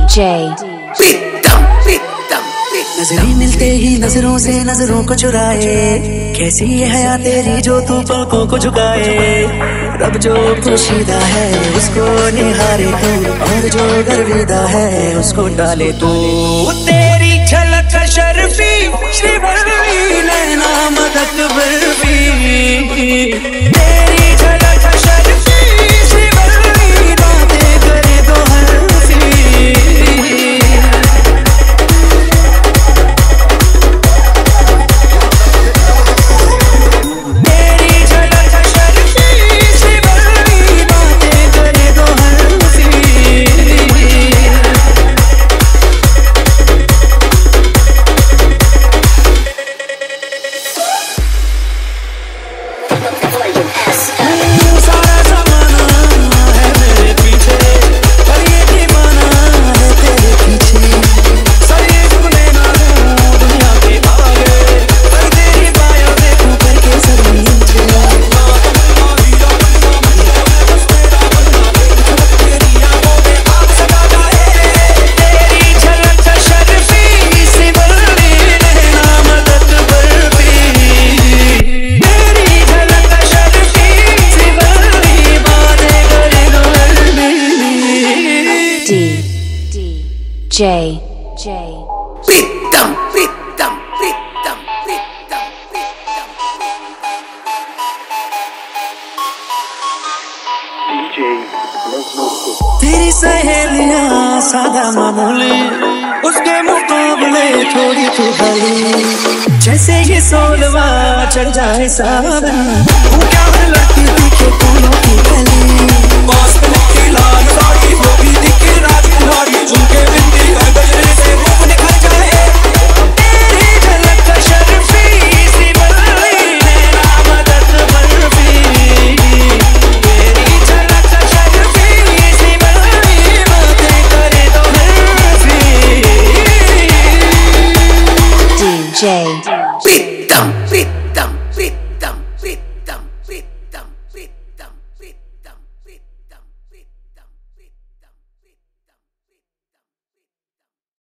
नजरें मिलते ही नजरों से नजरों को चुराए, कैसी है हया तेरी जो तू पलकों को झुकाए। रब जो पोशीदा है उसको निहारे तू, और जो गर्विदा है उसको डाले तू। तेरी झलक शर्फी श्रीवल्ली नैना मदक बर्फी, तेरी झलक शर्फी श्रीवल्ली बातें करे दो हल्फी। तेरी सहेलियां सादा मामूली, उसके मुकाबले थोड़ी तू भली। जैसे ये सोलवा चढ़ जाए सावन, क्या लड़की दिखे फूलों की गली।